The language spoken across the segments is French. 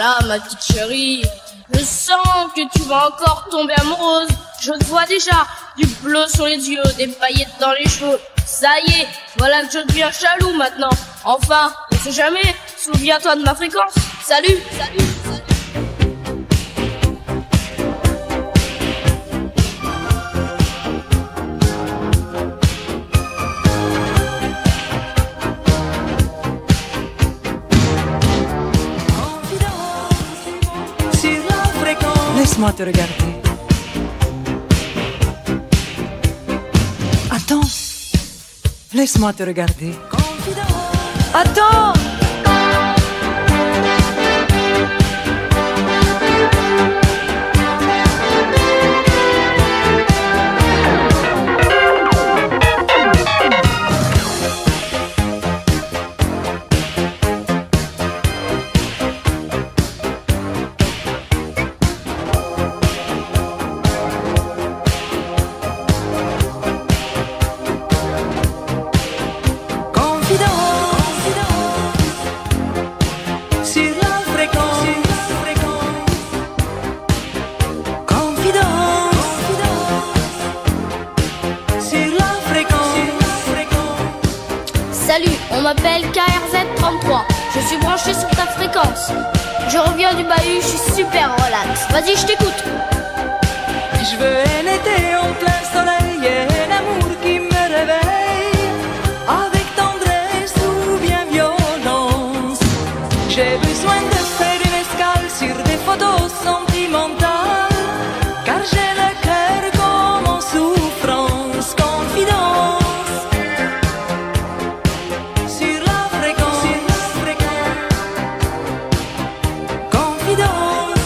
ça, ma petite chérie. Je sens que tu vas encore tomber amoureuse. Je te vois déjà, du bleu sur les yeux, des paillettes dans les cheveux. Ça y est, voilà que je deviens jaloux maintenant. Enfin, on sait jamais, souviens-toi de ma fréquence. Salut, salut, salut. Laisse-moi te regarder. Attends. Laisse-moi te regarder. Attends. Salut, on m'appelle KRZ33. Je suis branché sur ta fréquence. Je reviens du bahut, je suis super relax. Vas-y, je t'écoute. Je veux un été en plein soleil et un amour qui me réveille avec tendresse ou bien violence. J'ai besoin de faire une escale sur des photos sentimentales, car j'ai le cœur comme en souffrance. Confidence sur la fréquence. Confidence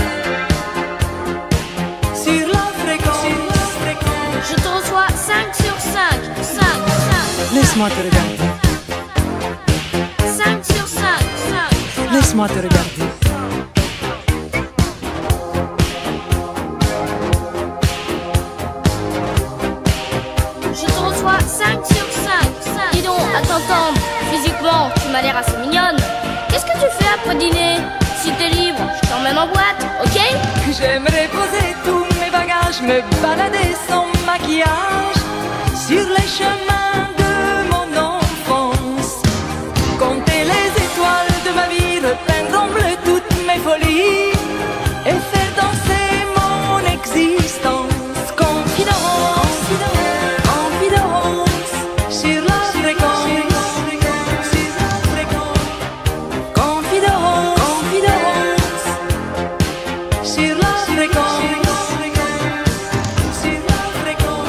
sur la fréquence. Je te reçois 5 sur 5. 5, 5. Laisse-moi te regarder. 5 sur 5. 5. Laisse-moi te regarder. Je te reçois 5 sur 5. Dis donc, à t'entendre, physiquement, tu m'as l'air assez mignonne. Qu'est-ce que tu fais après dîner? Si t'es libre, je t'emmène en boîte, ok? J'aimerais poser tous mes bagages, me balader sans maquillage sur les chemins de mon enfance, compter les étoiles de ma vie, repeindre en bleu toutes mes folies et faire danser mon existence. Confidence, confidence sur la fréquence. Confidence, confidence sur la fréquence. Sur la fréquence.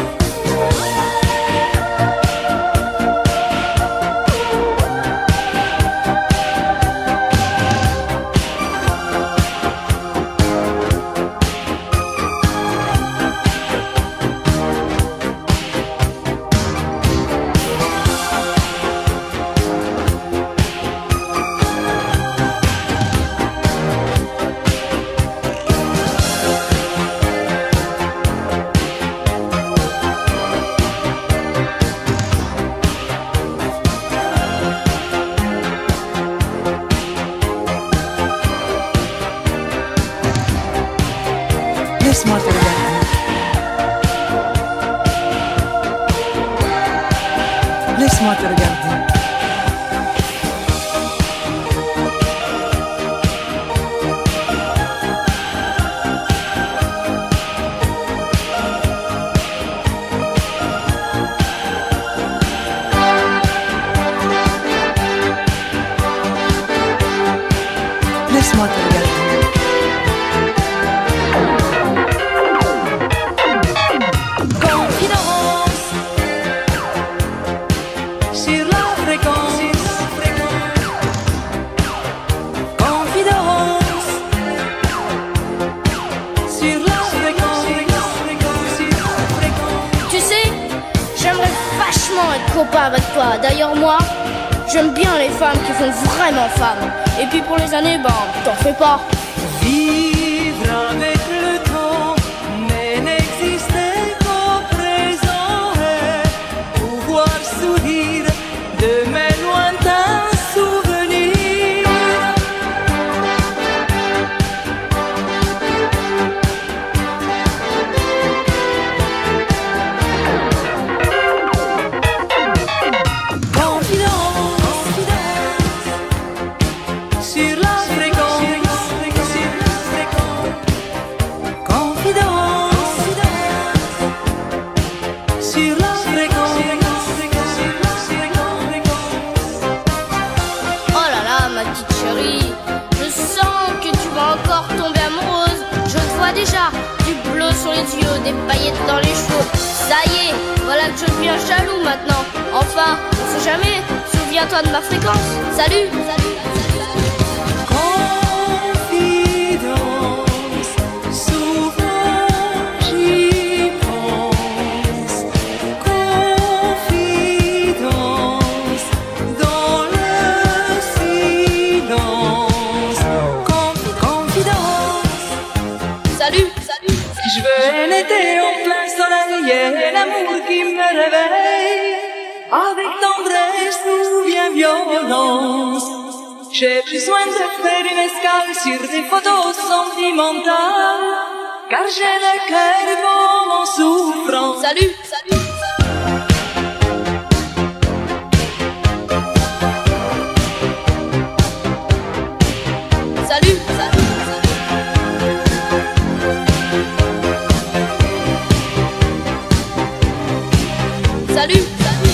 Laisse-moi te regarder. Laisse-moi te regarder. Laisse-moi te regarder. Confidence sur la fréquence. Confidence sur la fréquence. Tu sais, j'aimerais vachement être copain avec toi. D'ailleurs, moi, j'aime bien les femmes qui font vraiment femmes. Et puis pour les années, ben, t'en fais pas. Vivre avec le temps, mais n'exister qu'au présent et pouvoir sourire de mes lointains souvenirs. petite chérie. Je sens que tu vas encore tomber amoureuse. Je te vois déjà, du bleu sur les yeux, des paillettes dans les cheveux. Ça y est, voilà que je deviens jaloux maintenant. Enfin, on sait jamais, souviens-toi de ma fréquence. Salut, salut, salut. Confidence, souvent j'y pense. Confidence, dans le silence. Confidence. Salut, salut. Je veux un été en plein soleil et l'amour qui me réveille. Avec tendresse ou bien violence. J'ai besoin de faire une escale sur des photos sentimentales. Car j'ai le cœur bon en souffrance. Salut, salut. Salut, salut. Salut, salut.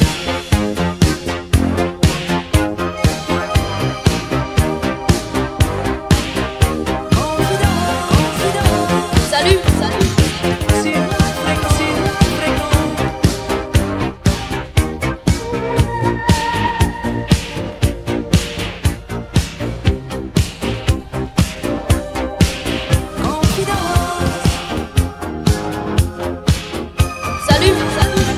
Salut, salut. Sur la fréquence, confidence. Salut, salut.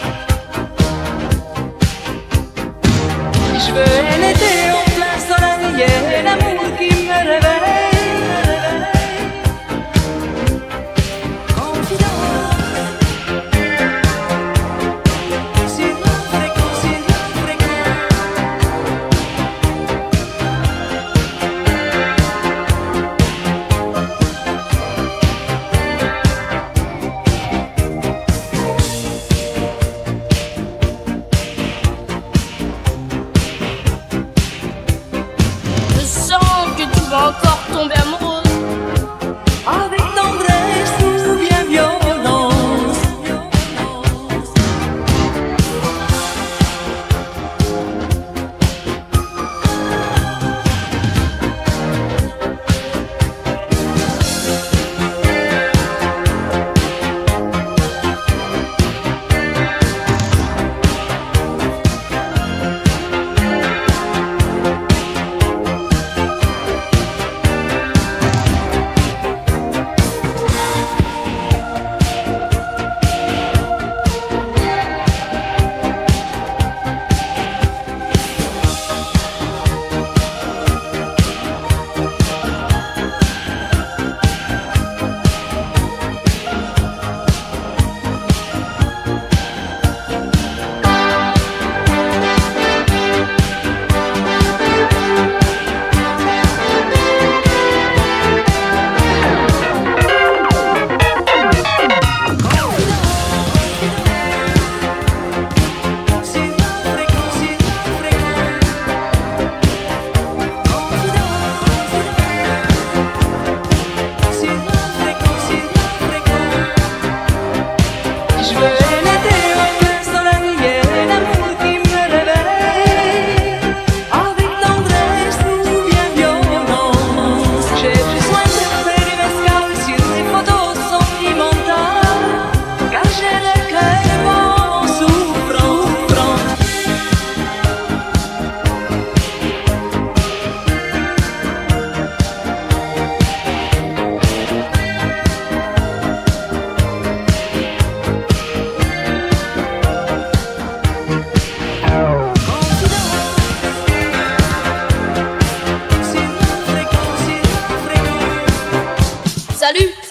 Je veux un été en plein soleil et l'amour qui me réveille. Confidence. Sur la fréquence, sur la fréquence. Je sens que tu vas encore tomber amoureuse. Avec tendresse ou bien violence. Sur la fréquence, sur la fréquence. Confidence. Sur la fréquence, sur la fréquence. Je veux un été en plein soleil et l'amour qui me réveille. Avec tendresse ou bien violence. J'ai besoin de faire une escale sur des photos sentimentales. Car j'ai le cœur bon en souffrance. Salut.